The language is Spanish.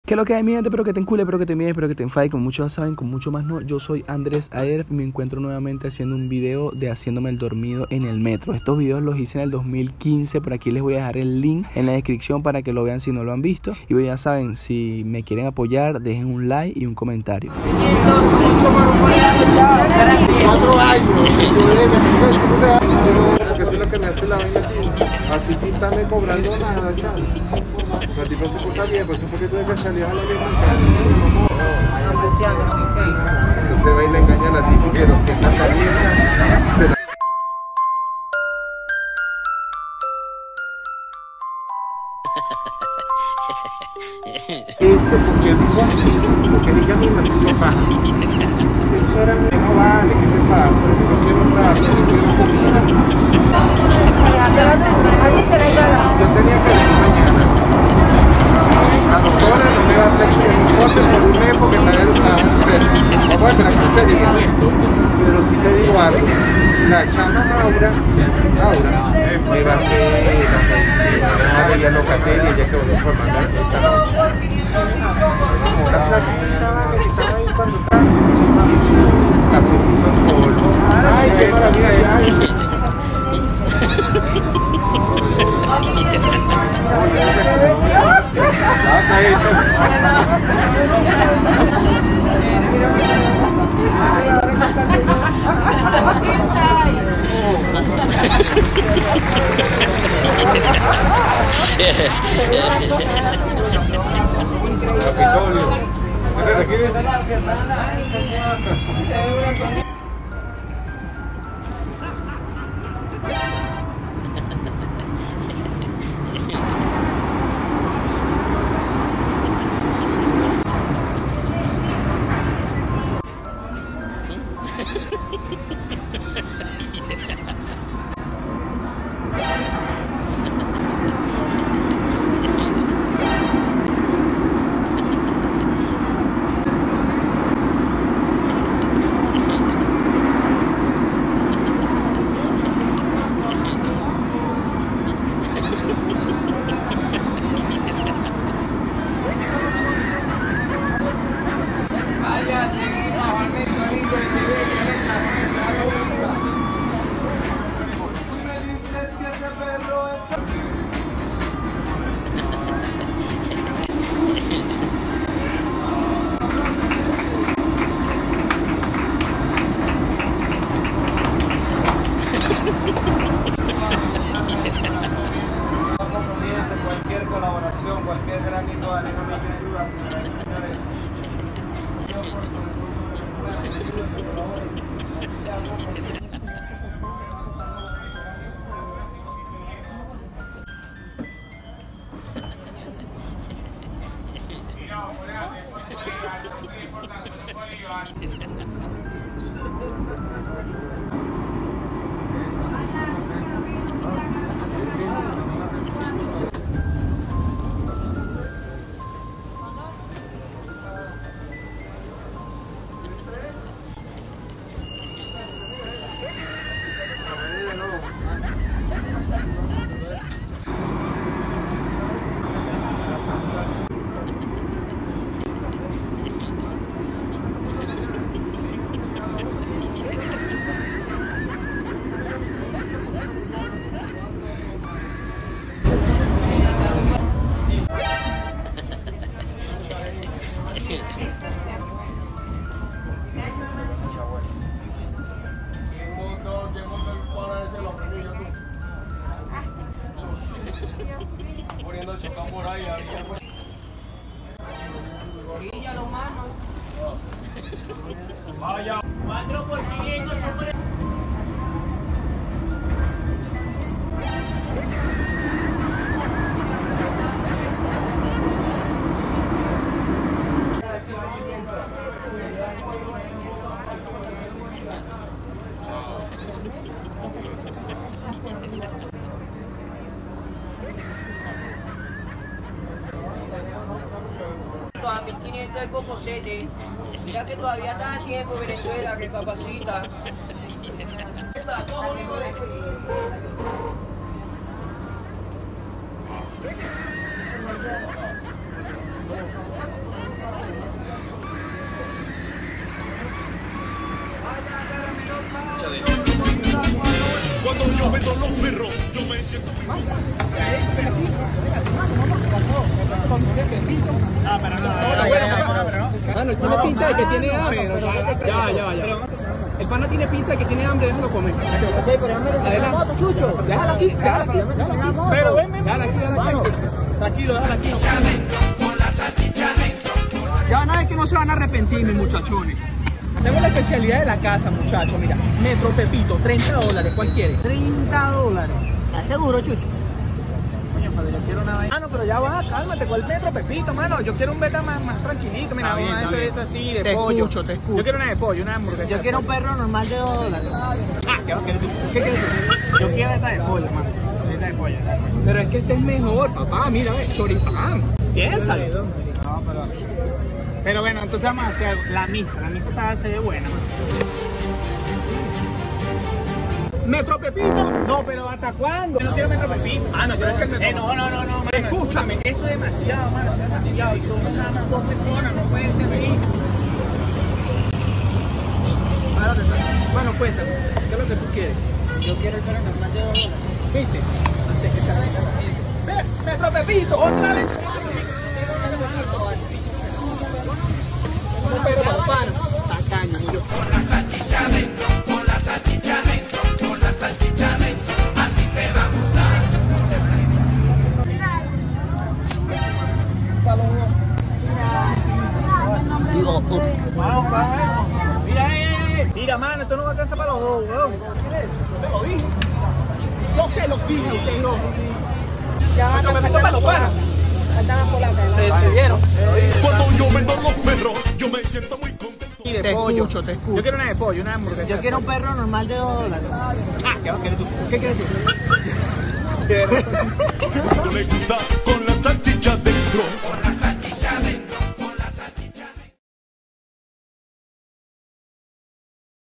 Que lo que hay, mi gente, pero que te encule, pero que te mide, pero que te enfade, como muchos saben, con mucho más no. Yo soy Andrés Ayer y me encuentro nuevamente haciendo un video de haciéndome el dormido en el metro. Estos videos los hice en el 2015, por aquí les voy a dejar el link en la descripción para que lo vean si no lo han visto. Y pues ya saben, si me quieren apoyar, dejen un like y un comentario. 4 años, porque eso es lo que me hace la vaina aquí. Así sin estarme cobrando nada, chaval. El tipo se porta bien, por eso fue que tuve que salir a la misma. Entonces va y le engañan a tipo que 200 calientas. Eso porque digo así, porque ella misma se lo paga. Eso era no vale, ¿qué te pasa? Yo no quiero trabajo, yo quiero comida. Yo tenía que venir mañana. La doctora no me va a hacer ni un corte por un mes porque está enferma. Vamos a esperar 15 días. Pero si te digo algo, la chama Laura me va a hacer ella locatelia, ella que voy a informar esta noche. La flaquita que estaba ahí cuando estaba y su cafecito en polvo. Ay, qué maravilla. Cualquier colaboración, cualquier granito de arena me ayuda, señores. Poniendo el chocón por ahí, orilla los manos. Vaya, 4 por 500 sobre. A 1500 el cocosete. Mira que todavía está a tiempo Venezuela, recapacita. vendo los perros, yo me siento muy mal. Mano, tiene pinta de que tiene hambre. Ya. El pana tiene pinta de que tiene hambre, déjalo comer. Adelante, Chucho. Déjala aquí. Pero ven. Déjala aquí. Tranquilo, déjala aquí. Ya van a ver que no se van a arrepentir, mis muchachones. Tengo la especialidad de la casa, muchachos. Mira, Metro Pepito, $30. ¿Cuál quiere? $30. ¿Estás seguro, Chucho? Coño, pero yo quiero una vaina. No, pero ya va, cálmate. ¿Cuál Metro Pepito, mano? Yo quiero un beta más tranquilito. Mira, una de así, de pollo. Te escucho. Yo quiero una de pollo, una hamburguesa. Yo quiero un perro normal de $2. ¿Qué vas a querer tú? ¿Qué quieres tú? Yo quiero esta de pollo, mano. Esta de pollo. Pero es que este es mejor, papá. Mira, ve, choripán. Piénsale. No, pero bueno, entonces vamos a hacer la mixta se ve buena. ¿Metro Pepito? No, pero ¿hasta cuándo? Yo no quiero Metro Pepito. No, yo es que no, mano. Escúchame, eso es demasiado, mano, eso es demasiado. Y somos nada más 2 personas, no pueden ser ahí. Bueno, cuéntame, ¿qué es lo que tú quieres? Yo quiero el perro normal de $2. ¿Viste? No sé qué está. ¡Metro Pepito! ¡Otra vez! Pero papá, tacaño, yo. Con la salchicha adentro, con la salchicha adentro, con la salchicha adentro, a ti te va a gustar. Mira, mano, esto no va a alcanzar para los dos, weón. ¿Qué es eso? Yo te lo dije. Yo se los dije, ustedes no. Ya van a para los panas. Se decidieron. Cuando yo vendo los perros, yo me siento muy contento. Te escucho. Yo quiero una de pollo, una hamburguesa. Yo quiero un perro normal de $2. ¿Qué vas a querer tú? ¿Qué quieres tú? No le gusta